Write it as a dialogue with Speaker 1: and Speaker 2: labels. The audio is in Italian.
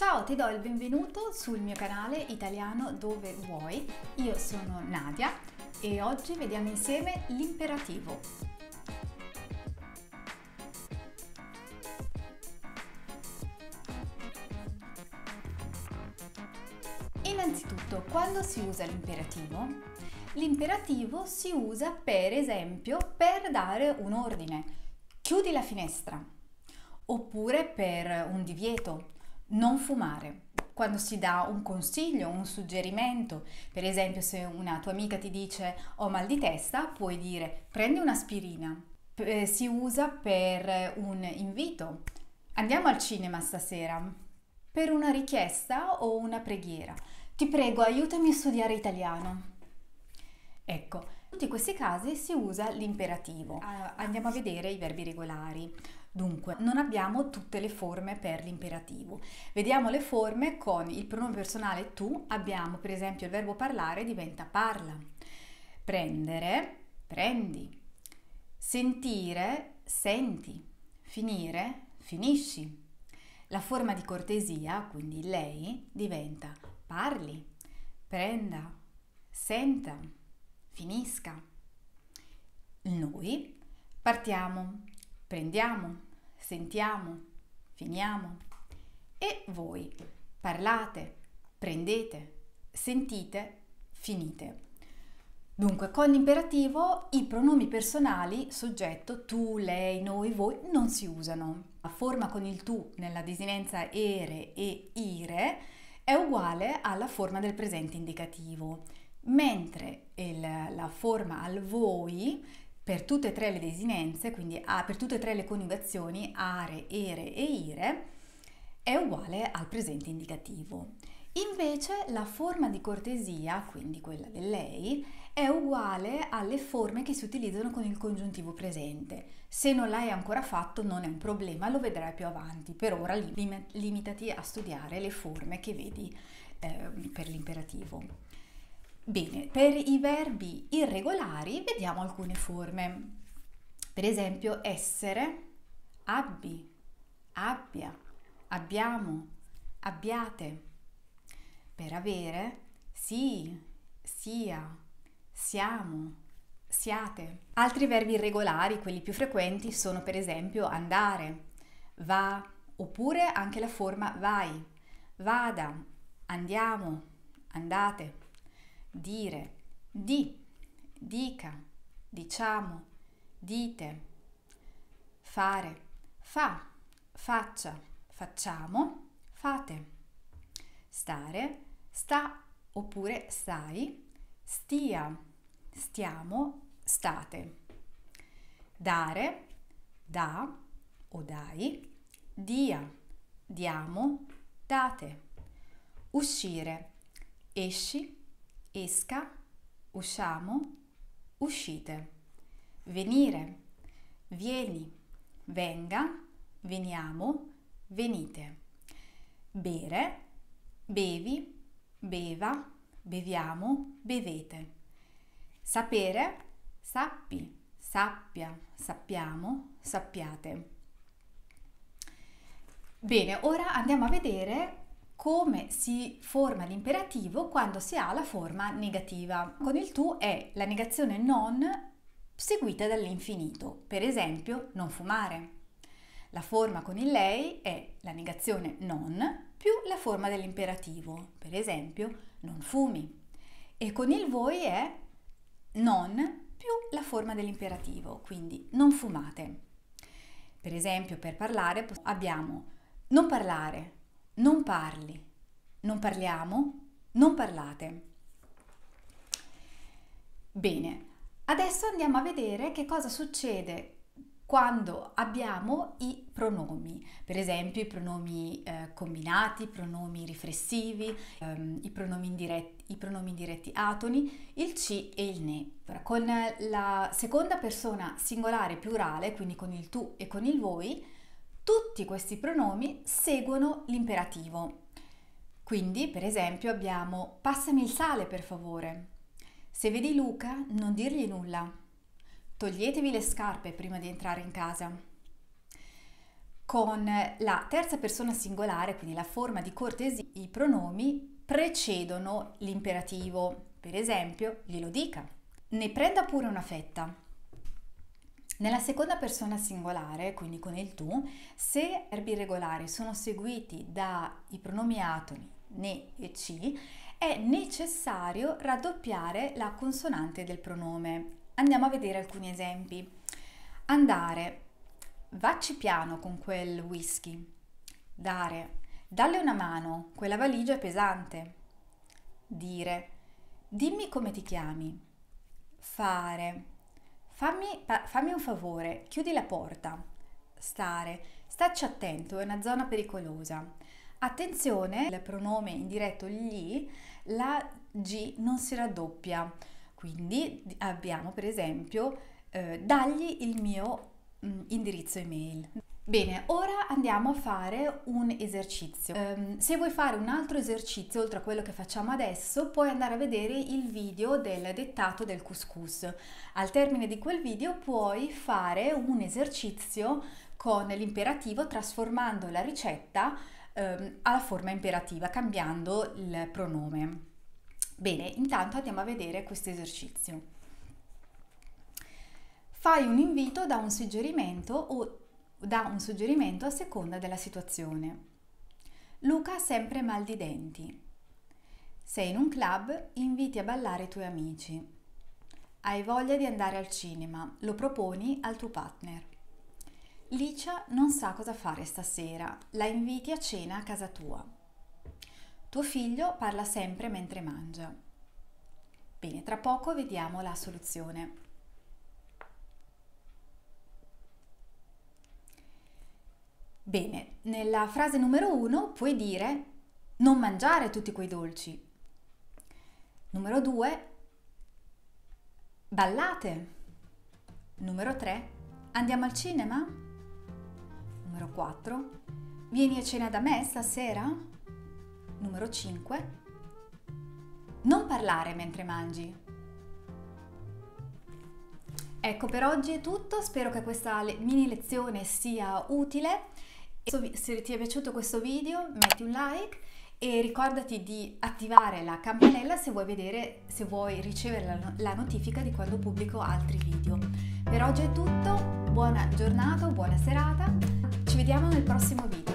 Speaker 1: Ciao, ti do il benvenuto sul mio canale Italiano dove vuoi. Io sono Nadia e oggi vediamo insieme l'imperativo. Innanzitutto, quando si usa l'imperativo? L'imperativo si usa per esempio per dare un ordine. Chiudi la finestra. Oppure per un divieto. Non fumare. Quando si dà un consiglio, un suggerimento, per esempio se una tua amica ti dice ho mal di testa, puoi dire prendi un'aspirina. Si usa per un invito. Andiamo al cinema stasera. Per una richiesta o una preghiera. Ti prego, aiutami a studiare italiano. Ecco, in tutti questi casi si usa l'imperativo. Andiamo a vedere i verbi regolari. Dunque, non abbiamo tutte le forme per l'imperativo. Vediamo le forme con il pronome personale tu. Abbiamo per esempio il verbo parlare diventa parla. Prendere, prendi. Sentire, senti. Finire, finisci. La forma di cortesia, quindi lei, diventa parli, prenda, senta, finisca. Noi partiamo, prendiamo, sentiamo, finiamo. E voi parlate, prendete, sentite, finite. Dunque, con l'imperativo i pronomi personali, soggetto, tu, lei, noi, voi, non si usano. La forma con il tu nella desinenza ere e ire è uguale alla forma del presente indicativo, mentre la forma al voi per tutte e tre le desinenze, quindi per tutte e tre le coniugazioni are, ere e ire, è uguale al presente indicativo. Invece la forma di cortesia, quindi quella del lei, è uguale alle forme che si utilizzano con il congiuntivo presente. Se non l'hai ancora fatto non è un problema, lo vedrai più avanti. Per ora limitati a studiare le forme che vedi per l'imperativo. Bene, per i verbi irregolari vediamo alcune forme. Per esempio essere, abbi, abbia, abbiamo, abbiate. Per avere, sì, sia, siamo, siate. Altri verbi irregolari, quelli più frequenti, sono per esempio andare, va, oppure anche la forma vai, vada, andiamo, andate, dire, di, dica, diciamo, dite, fare, fa, faccia, facciamo, fate. Stare, sta oppure stai, stia, stiamo, state. Dare, dà o dai, dia, diamo, date. Uscire, esci, esca, usciamo, uscite. Venire, vieni, venga, veniamo, venite. Bere, bevi, beva, beviamo, bevete. Sapere, sappi, sappia, sappiamo, sappiate. Bene, ora andiamo a vedere come si forma l'imperativo quando si ha la forma negativa. Con il tu è la negazione non seguita dall'infinito. Per esempio, non fumare. La forma con il lei è la negazione non più la forma dell'imperativo, per esempio non fumi. E con il voi è non più la forma dell'imperativo, quindi non fumate. Per esempio per parlare abbiamo non parlare, non parli, non parliamo, non parlate. Bene, adesso andiamo a vedere che cosa succede quando abbiamo i pronomi, per esempio i pronomi combinati, i pronomi riflessivi, i pronomi indiretti atoni, il ci e il ne. Con la seconda persona singolare plurale, quindi con il tu e con il voi, tutti questi pronomi seguono l'imperativo. Quindi, per esempio, abbiamo passami il sale per favore. Se vedi Luca, non dirgli nulla. Toglietevi le scarpe prima di entrare in casa. Con la terza persona singolare, quindi la forma di cortesia, i pronomi precedono l'imperativo. Per esempio, glielo dica, ne prenda pure una fetta. Nella seconda persona singolare, quindi con il tu, se verbi irregolari sono seguiti dai pronomi atoni, ne e ci, è necessario raddoppiare la consonante del pronome. Andiamo a vedere alcuni esempi. Andare, vacci piano con quel whisky. Dare, dalle una mano, quella valigia è pesante. Dire, dimmi come ti chiami. Fare, fammi un favore, chiudi la porta. Stare, stacci attento, è una zona pericolosa. Attenzione, il pronome indiretto gli, la G non si raddoppia. Quindi abbiamo per esempio, dagli il mio indirizzo email. Bene, ora andiamo a fare un esercizio. Se vuoi fare un altro esercizio oltre a quello che facciamo adesso, puoi andare a vedere il video del dettato del couscous. Al termine di quel video puoi fare un esercizio con l'imperativo trasformando la ricetta alla forma imperativa, cambiando il pronome. Bene, intanto andiamo a vedere questo esercizio. Fai un invito, da un suggerimento o da un suggerimento a seconda della situazione. Luca ha sempre mal di denti. Sei in un club, inviti a ballare i tuoi amici. Hai voglia di andare al cinema, lo proponi al tuo partner. Licia non sa cosa fare stasera, la inviti a cena a casa tua. Tuo figlio parla sempre mentre mangia. Bene, tra poco vediamo la soluzione. Bene, nella frase numero 1 puoi dire non mangiare tutti quei dolci. Numero 2, ballate. Numero 3, andiamo al cinema. Numero 4, vieni a cena da me stasera. Numero 5, non parlare mentre mangi. Ecco, per oggi è tutto, spero che questa mini lezione sia utile. Se ti è piaciuto questo video metti un like e ricordati di attivare la campanella se vuoi ricevere la notifica di quando pubblico altri video. Per oggi è tutto, buona giornata, buona serata, ci vediamo nel prossimo video.